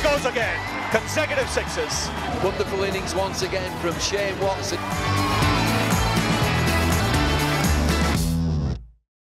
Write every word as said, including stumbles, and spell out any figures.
goes again. Consecutive sixes. Wonderful innings once again from Shane Watson.